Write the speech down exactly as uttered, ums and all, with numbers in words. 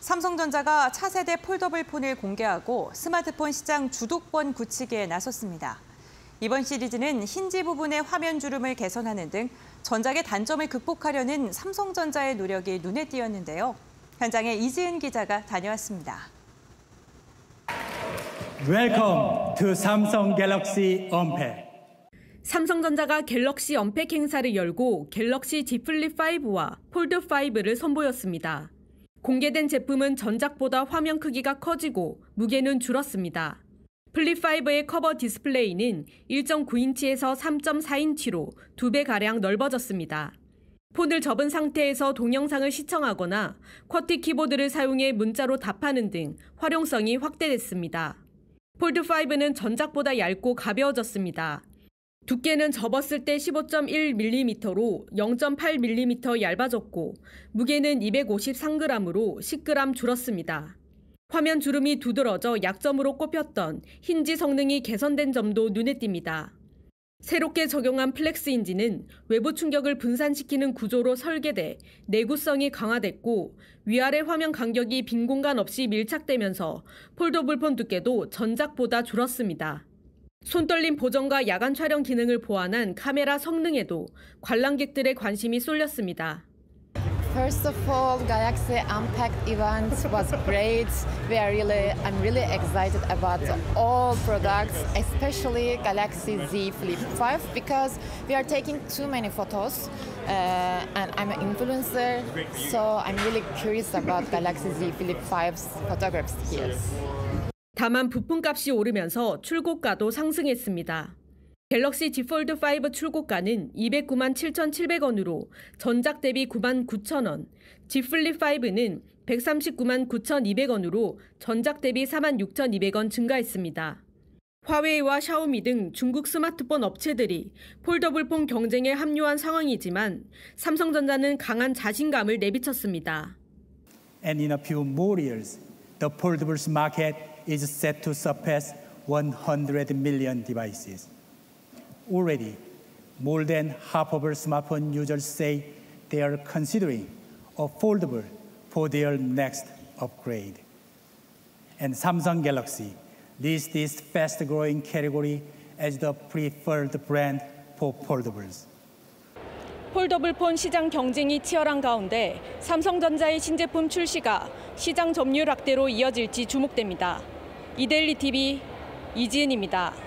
삼성전자가 차세대 폴더블 폰을 공개하고 스마트폰 시장 주도권 굳히기에 나섰습니다. 이번 시리즈는 힌지 부분의 화면 주름을 개선하는 등 전작의 단점을 극복하려는 삼성전자의 노력이 눈에 띄었는데요. 현장에 이지은 기자가 다녀왔습니다. Welcome to Samsung Galaxy Unpack. 삼성전자가 갤럭시 언팩 행사를 열고 갤럭시 Z 플립 파이브와 폴드 파이브를 선보였습니다. 공개된 제품은 전작보다 화면 크기가 커지고 무게는 줄었습니다. 플립 파이브의 커버 디스플레이는 일 점 구 인치에서 삼 점 사 인치로 두 배가량 넓어졌습니다. 폰을 접은 상태에서 동영상을 시청하거나 쿼티 키보드를 사용해 문자로 답하는 등 활용성이 확대됐습니다. 폴드 파이브는 전작보다 얇고 가벼워졌습니다. 두께는 접었을 때 십오 점 일 밀리미터로 영 점 팔 밀리미터 얇아졌고 무게는 이백오십삼 그램으로 십 그램 줄었습니다. 화면 주름이 두드러져 약점으로 꼽혔던 힌지 성능이 개선된 점도 눈에 띕니다. 새롭게 적용한 플렉스 힌지는 외부 충격을 분산시키는 구조로 설계돼 내구성이 강화됐고 위아래 화면 간격이 빈 공간 없이 밀착되면서 폴더블 폰 두께도 전작보다 줄었습니다. 손떨림 보정과 야간 촬영 기능을 보완한 카메라 성능에도 관람객들의 관심이 쏠렸습니다. First of all, Galaxy Unpacked event was great. We are really, I'm really excited about all products, especially Galaxy Z Flip five, because we are taking too many photos, uh, and I'm an influencer, so I'm really curious about Galaxy Z Flip five's photographs here. 다만 부품값이 오르면서 출고가도 상승했습니다. 갤럭시 Z 폴드 파이브 출고가는 이백구만 칠천칠백 원으로 전작 대비 구만 구천 원, Z 플립 파이브는 백삼십구만 구천이백 원으로 전작 대비 사만 육천이백 원 증가했습니다. 화웨이와 샤오미 등 중국 스마트폰 업체들이 폴더블 폰 경쟁에 합류한 상황이지만 삼성전자는 강한 자신감을 내비쳤습니다. And in a few more years, the foldables market is set to surpass one hundred million devices. Already, more than half of our smartphone users say they are considering a foldable for their next upgrade. And Samsung Galaxy leads this fast-growing category as the preferred brand for foldables. 폴더블 폰 시장 경쟁이 치열한 가운데 삼성전자의 신제품 출시가 시장 점유율 확대로 이어질지 주목됩니다. 이데일리 티비 이지은입니다.